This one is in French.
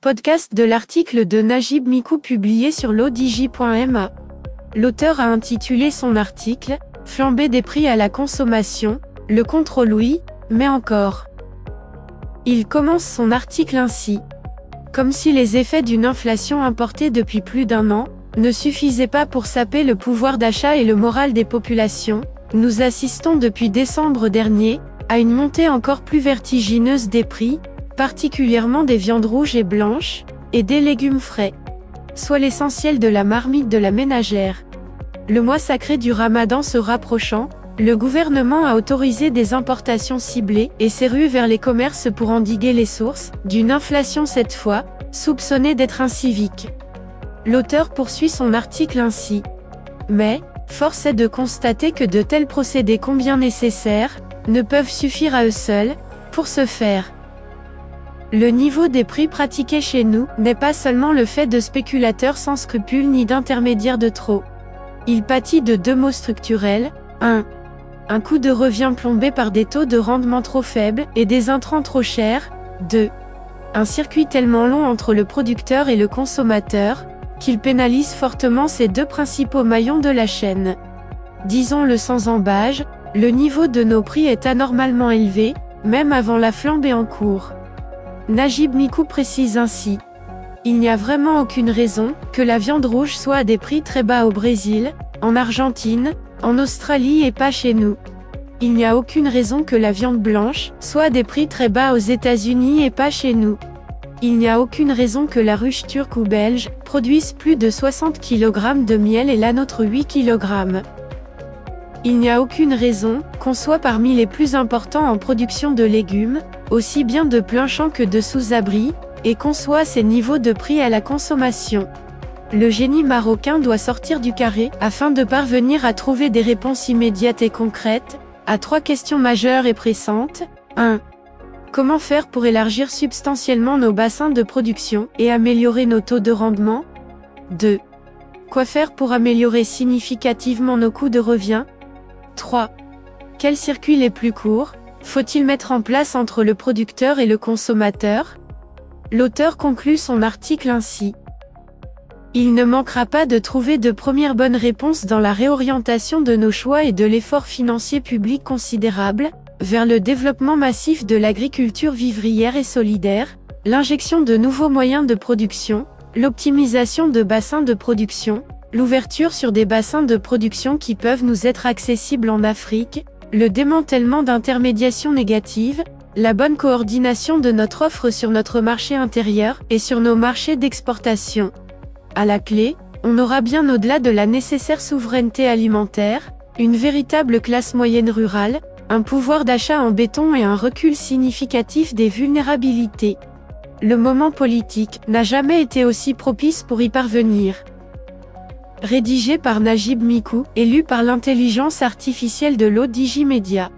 podcast de l'article de Najib Mikou publié sur l'odj.ma. L'auteur a intitulé son article « Flambée des prix à la consommation, le contrôle oui, mais encore ». Il commence son article ainsi. Comme si les effets d'une inflation importée depuis plus d'un an ne suffisaient pas pour saper le pouvoir d'achat et le moral des populations, nous assistons depuis décembre dernier à une montée encore plus vertigineuse des prix, particulièrement des viandes rouges et blanches, et des légumes frais, soit l'essentiel de la marmite de la ménagère. Le mois sacré du Ramadan se rapprochant, le gouvernement a autorisé des importations ciblées et s'est rué vers les commerces pour endiguer les sources d'une inflation cette fois, soupçonnée d'être incivique. L'auteur poursuit son article ainsi. Mais, force est de constater que de tels procédés combien nécessaires, ne peuvent suffire à eux seuls, pour ce faire. Le niveau des prix pratiqués chez nous n'est pas seulement le fait de spéculateurs sans scrupules ni d'intermédiaires de trop. Il pâtit de deux maux structurels. 1. Un coût de revient plombé par des taux de rendement trop faibles et des intrants trop chers. 2. Un circuit tellement long entre le producteur et le consommateur, qu'il pénalise fortement ces deux principaux maillons de la chaîne. Disons-le sans embâge, le niveau de nos prix est anormalement élevé, même avant la flambée en cours. Najib Mikou précise ainsi. Il n'y a vraiment aucune raison que la viande rouge soit à des prix très bas au Brésil, en Argentine, en Australie et pas chez nous. Il n'y a aucune raison que la viande blanche soit à des prix très bas aux États-Unis et pas chez nous. Il n'y a aucune raison que la ruche turque ou belge produise plus de 60 kg de miel et la nôtre 8 kg. Il n'y a aucune raison qu'on soit parmi les plus importants en production de légumes, aussi bien de plein champ que de sous-abri, et qu'on soit à ces niveaux de prix à la consommation. Le génie marocain doit sortir du carré afin de parvenir à trouver des réponses immédiates et concrètes à trois questions majeures et pressantes. 1. Comment faire pour élargir substantiellement nos bassins de production et améliorer nos taux de rendement? 2. Quoi faire pour améliorer significativement nos coûts de revient? 3. Quels circuits les plus courts faut-il mettre en place entre le producteur et le consommateur? L'auteur conclut son article ainsi. Il ne manquera pas de trouver de premières bonnes réponses dans la réorientation de nos choix et de l'effort financier public considérable, vers le développement massif de l'agriculture vivrière et solidaire, l'injection de nouveaux moyens de production, l'optimisation de bassins de production, l'ouverture sur des bassins de production qui peuvent nous être accessibles en Afrique, le démantèlement d'intermédiations négatives, la bonne coordination de notre offre sur notre marché intérieur et sur nos marchés d'exportation. À la clé, on aura bien au-delà de la nécessaire souveraineté alimentaire, une véritable classe moyenne rurale, un pouvoir d'achat en béton et un recul significatif des vulnérabilités. Le moment politique n'a jamais été aussi propice pour y parvenir. Rédigé par Najib Mikou et lu par l'intelligence artificielle de l'odj Media.